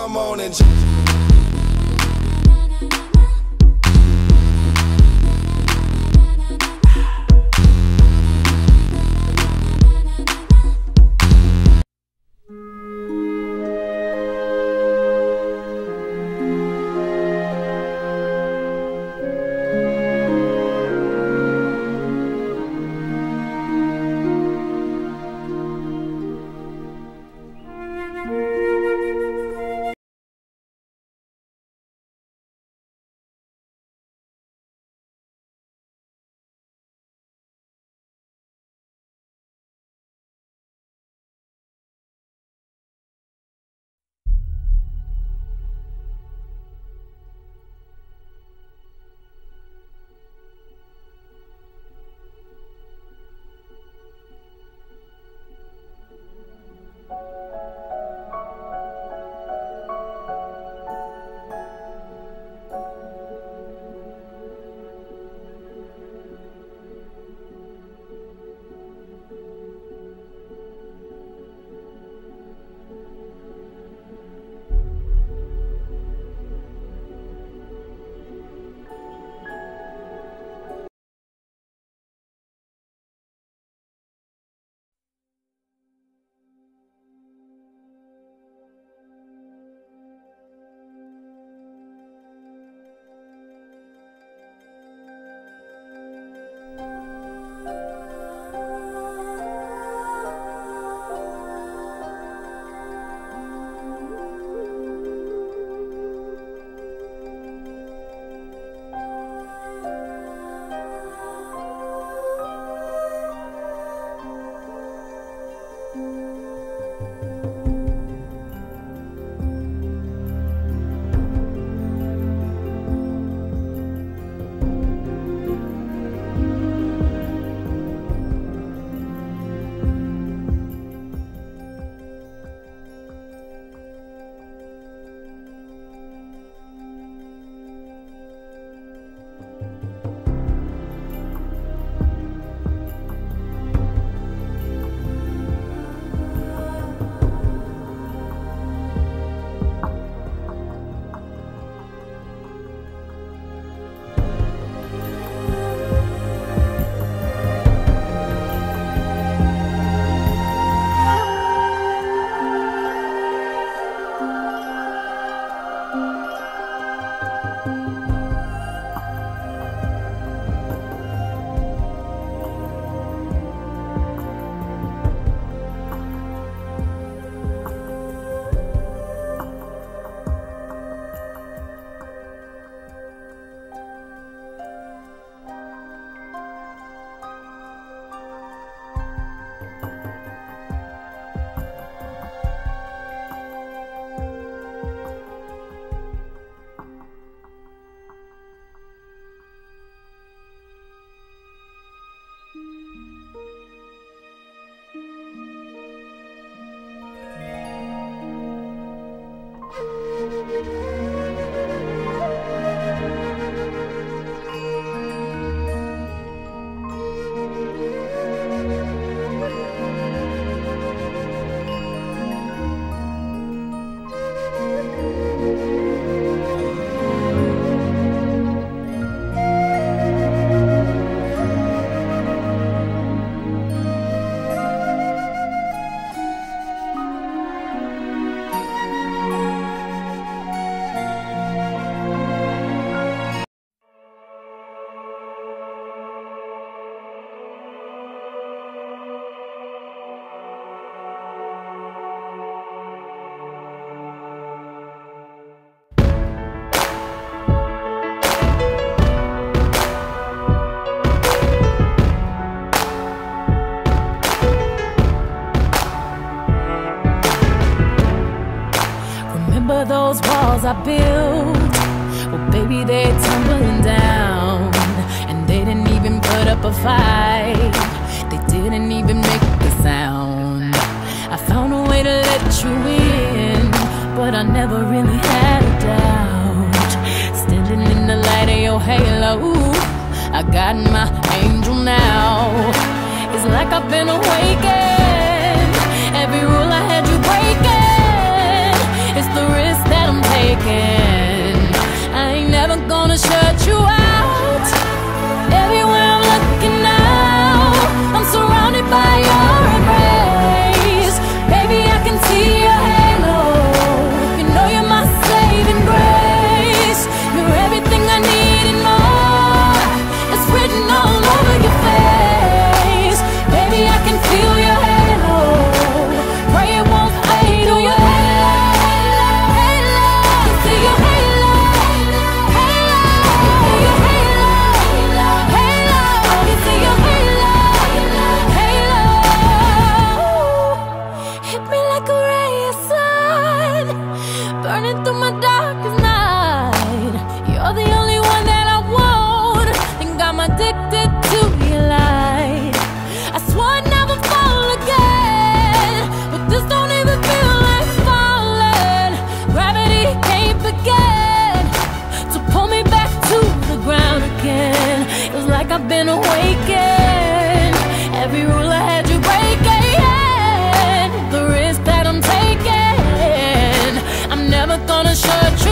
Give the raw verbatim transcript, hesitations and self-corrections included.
come on and Remember those walls I built? Well, baby, they're tumbling down. And they didn't even put up a fight. They didn't even make a sound. I found a way to let you in, but I never really had a doubt. Standing in the light of your halo, I got my angel now. It's like I've been awakened. Every rule I had you breaking, it's the risk that awaken. I ain't never gonna shut you out. Everywhere I'm looking now, I'm surrounded by your embrace. Baby, I can see your halo. You know you're my saving grace. You're everything I need and more. It's written all over your face. Baby, I can feel your halo. Pray it won't fade away. Burning through my darkest night. You're the only one that I want. Think I'm addicted to your light. I swore I'd never fall again, but this don't even feel like falling. Gravity can't begin to pull me back to the ground again. Feels like I've been awakened. Every rule I had you breaking. The risk that I'm taking, I'm never gonna shut you